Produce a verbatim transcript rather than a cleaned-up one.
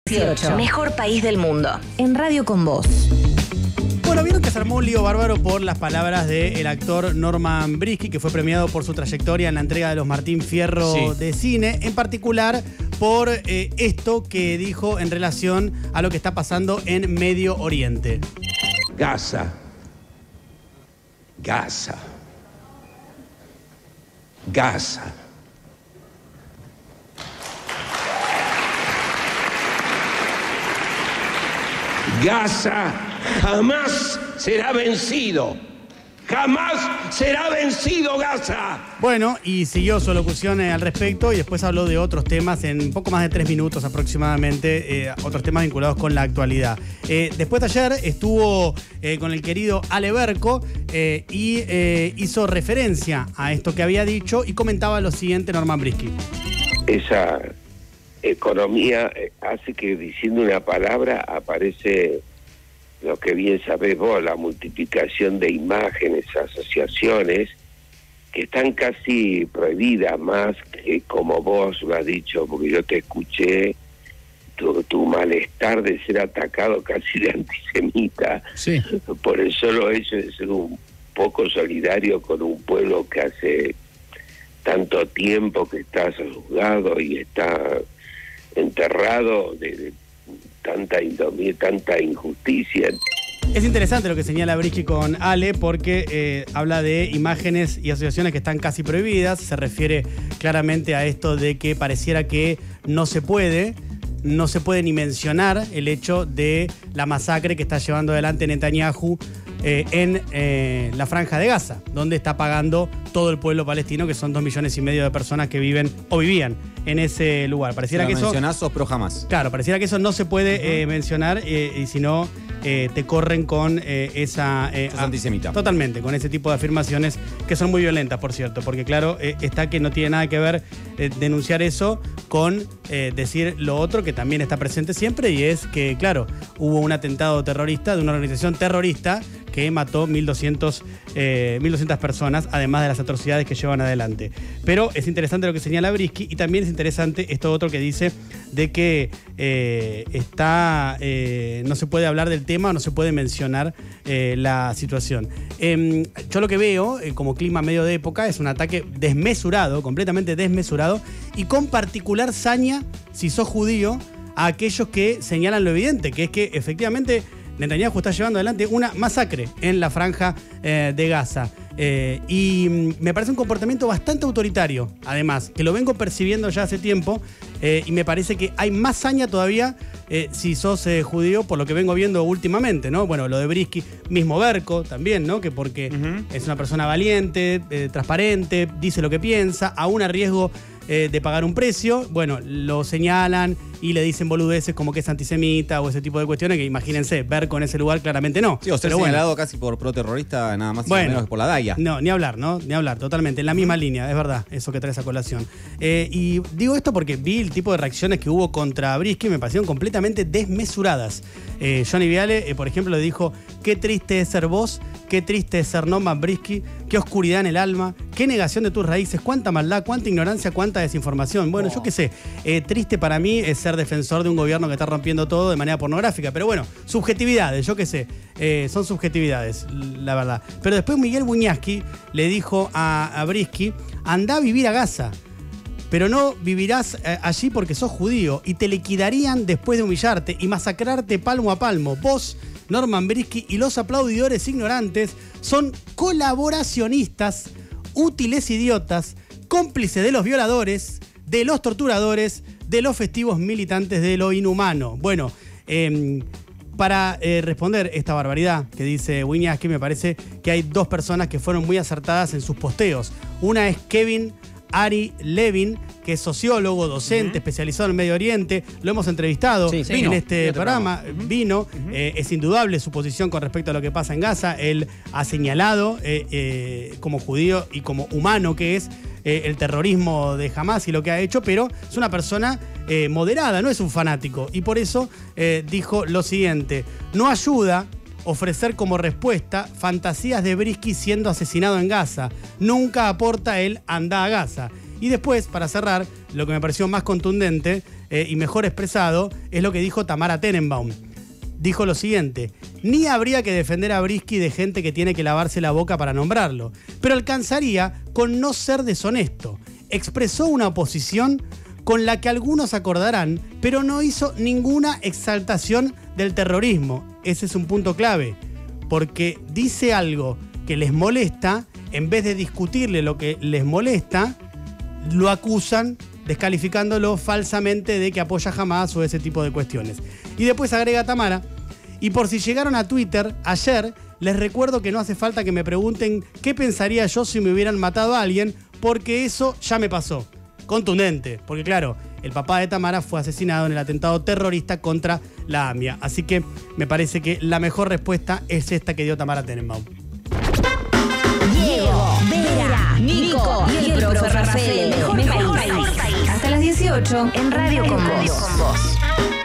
dieciocho. Mejor país del mundo. En Radio con Vos. Bueno, vieron que se armó un lío bárbaro por las palabras del actor Norman Brisky, que fue premiado por su trayectoria en la entrega de los Martín Fierro sí. de cine, en particular por eh, esto que dijo en relación a lo que está pasando en Medio Oriente. Gaza. Gaza. Gaza. Gaza jamás será vencido. Jamás será vencido Gaza. Bueno, y siguió su locución al respecto y después habló de otros temas en poco más de tres minutos aproximadamente, eh, otros temas vinculados con la actualidad. Eh, después de ayer estuvo eh, con el querido Ale Berco eh, y eh, hizo referencia a esto que había dicho y comentaba lo siguiente Norman Brisky. Esa economía hace que diciendo una palabra aparece lo que bien sabés vos, la multiplicación de imágenes, asociaciones que están casi prohibidas, más que como vos lo has dicho, porque yo te escuché tu, tu malestar de ser atacado casi de antisemita, sí. por el solo hecho de ser un poco solidario con un pueblo que hace tanto tiempo que está juzgado y está enterrado de, de tanta indomía, tanta injusticia. Es interesante lo que señala Brisky con Ale porque eh, habla de imágenes y asociaciones que están casi prohibidas. Se refiere claramente a esto de que pareciera que no se puede, no se puede ni mencionar el hecho de la masacre que está llevando adelante Netanyahu eh, en eh, la Franja de Gaza, donde está pagando todo el pueblo palestino, que son dos millones y medio de personas que viven o vivían en ese lugar. Pareciera que eso mencionás, sos pro jamás. Claro, pareciera que eso no se puede uh-huh. eh, mencionar eh, y si no eh, te corren con eh, esa... Eh, sos antisemita. Totalmente, con ese tipo de afirmaciones que son muy violentas, por cierto, porque claro, eh, está que no tiene nada que ver eh, denunciar eso con eh, decir lo otro que también está presente siempre y es que, claro, hubo un atentado terrorista de una organización terrorista que mató mil doscientas personas, además de las atrocidades que llevan adelante. Pero es interesante lo que señala Brisky y también es interesante esto otro que dice de que eh, está eh, no se puede hablar del tema, no se puede mencionar eh, la situación. Eh, yo lo que veo eh, como clima medio de época es un ataque desmesurado, completamente desmesurado y con particular saña, si sos judío, a aquellos que señalan lo evidente, que es que efectivamente Netanyahu está llevando adelante una masacre en la Franja eh, de Gaza. Eh, y me parece un comportamiento bastante autoritario, además, que lo vengo percibiendo ya hace tiempo eh, y me parece que hay más saña todavía eh, si sos eh, judío, por lo que vengo viendo últimamente, ¿no? Bueno, lo de Brisky, mismo Berco también, ¿no? Que porque uh-huh. es una persona valiente, eh, transparente, dice lo que piensa, aún a riesgo eh, de pagar un precio, bueno, lo señalan y le dicen boludeces como que es antisemita o ese tipo de cuestiones que imagínense, Berco en ese lugar claramente no. Sí, o ser señalado bueno. casi por pro-terrorista nada más y bueno, menos que por la D A I A. No, ni hablar, ¿no? Ni hablar, totalmente. En la misma línea, es verdad, eso que trae esa colación. Eh, y digo esto porque vi el tipo de reacciones que hubo contra Brisky, me parecieron completamente desmesuradas. Eh, Johnny Viale, eh, por ejemplo, le dijo, qué triste es ser vos, qué triste es ser Norman Brisky, qué oscuridad en el alma, qué negación de tus raíces, cuánta maldad, cuánta ignorancia, cuánta desinformación. Bueno, oh. yo qué sé, eh, triste para mí es ser defensor de un gobierno que está rompiendo todo de manera pornográfica, pero bueno, subjetividades, yo qué sé, eh, son subjetividades, la verdad. Pero después Miguel Buñaski le dijo a, a Brisky, andá a vivir a Gaza, pero no vivirás eh, allí porque sos judío y te liquidarían después de humillarte y masacrarte palmo a palmo. Vos, Norman Brisky y los aplaudidores ignorantes son colaboracionistas, útiles idiotas, cómplices de los violadores, de los torturadores, de los festivos militantes de lo inhumano. Bueno, eh, para eh, responder esta barbaridad que dice Wiñaski, me parece que hay dos personas que fueron muy acertadas en sus posteos. Una es Kevin Ari Levin, que es sociólogo, docente, uh-huh. especializado en Medio Oriente. Lo hemos entrevistado sí, sí, en vino, este programa. Uh-huh. Vino. Uh-huh. Eh, es indudable su posición con respecto a lo que pasa en Gaza. Él ha señalado, eh, eh, como judío y como humano que es, eh, el terrorismo de Hamás y lo que ha hecho, pero es una persona eh, moderada, no es un fanático. Y por eso eh, dijo lo siguiente: no ayuda ofrecer como respuesta fantasías de Brisky siendo asesinado en Gaza. Nunca aporta el andá a Gaza. Y después, para cerrar, lo que me pareció más contundente eh, y mejor expresado es lo que dijo Tamara Tenenbaum. Dijo lo siguiente: ni habría que defender a Brisky de gente que tiene que lavarse la boca para nombrarlo, pero alcanzaría con no ser deshonesto. Expresó una oposición con la que algunos acordarán, pero no hizo ninguna exaltación del terrorismo. Ese es un punto clave, porque dice algo que les molesta, en vez de discutirle lo que les molesta, lo acusan descalificándolo falsamente de que apoya Hamas o ese tipo de cuestiones. Y después agrega Tamara: y por si llegaron a Twitter ayer, les recuerdo que no hace falta que me pregunten qué pensaría yo si me hubieran matado a alguien, porque eso ya me pasó. Contundente, porque claro, el papá de Tamara fue asesinado en el atentado terrorista contra la AMIA. Así que me parece que la mejor respuesta es esta que dio Tamara Tenenbaum. Diego, Vera, Nico y el profe Rafael. Mejor país. Hasta las dieciocho en Radio Con Vos.